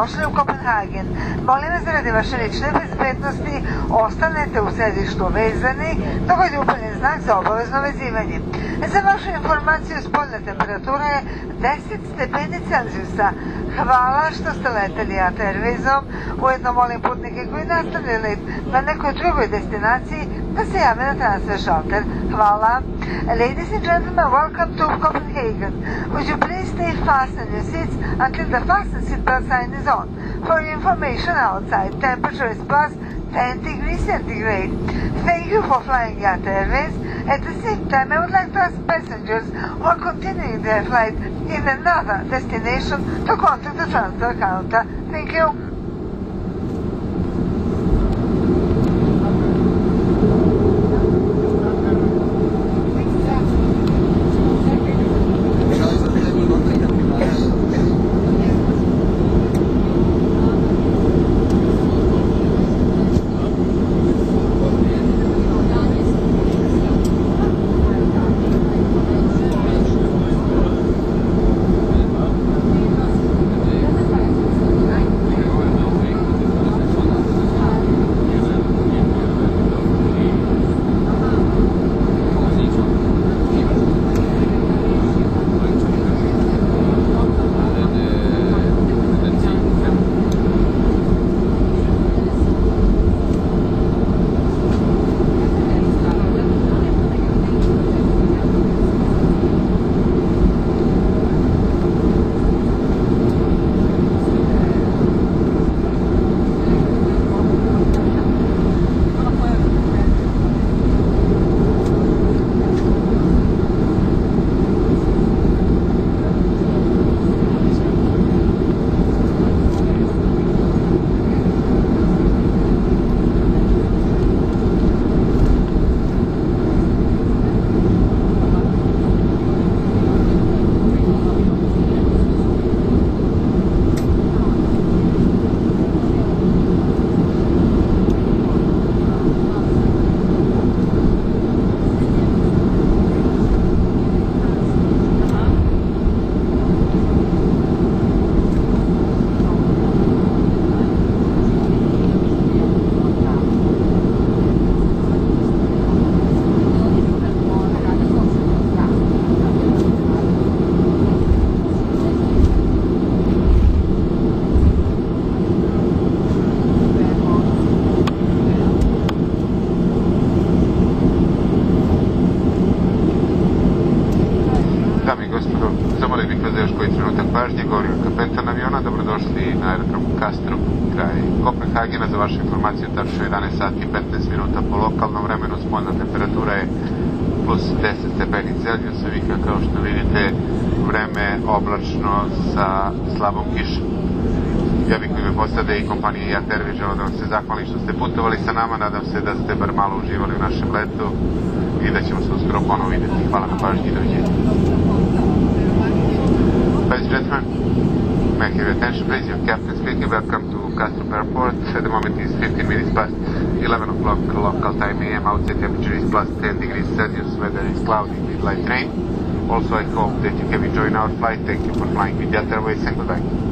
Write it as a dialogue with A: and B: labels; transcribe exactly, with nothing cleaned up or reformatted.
A: Dobrodošli u Copenhagen. Molim vas da radi vaše lične bezbednosti ostanete u sedištu vezani dok je upaljen znak za obavezno vezivanje. Za vašu informaciju spoljna temperatura je deset stepeni Celzijusa. Hvala što ste leteli Airwaysom. Ujedno molim putnike koji nastavljaju let na nekoj drugoj destinaciji da se jave na transfer šalter. Hvala. Ladies and gentlemen, welcome to Copenhagen. Would you please stay fastened in your seats until the fasten seatbelt sign is on? For your information, outside temperature is plus ten degrees centigrade. Thank you for flying at Airways. At the same time, I would like to ask passengers who are continuing their flight in another destination to contact the transfer counter. Thank you.
B: Pažnje, govorim kapetan aviona, dobrodošli na aerodrom Kastrup, kraj Kopenhagena. Za vašu informaciju, tačno jedanaest sati i petnaest minuta po lokalnom vremenu, spoljna temperatura je plus deset stepeni Celzijusa, vika kao što vidite, vreme oblačno sa slabom kišom. Ja bih u ime posade i kompanije Airways želeo da vam se zahvalim što ste putovali sa nama, nadam se da ste bar malo uživali u našem letu i da ćemo se uskoro ponovo vidjeti. Hvala na pažnji i doviđenja. Ladies and gentlemen, may I have your attention please, your captain speaking, welcome to Kastrup Airport. At the moment it is fifteen minutes past eleven o'clock local time A M, outside temperature is plus ten degrees Celsius, weather is cloudy with light rain. Also I hope that you have enjoyed our flight, thank you for flying with Airways and goodbye.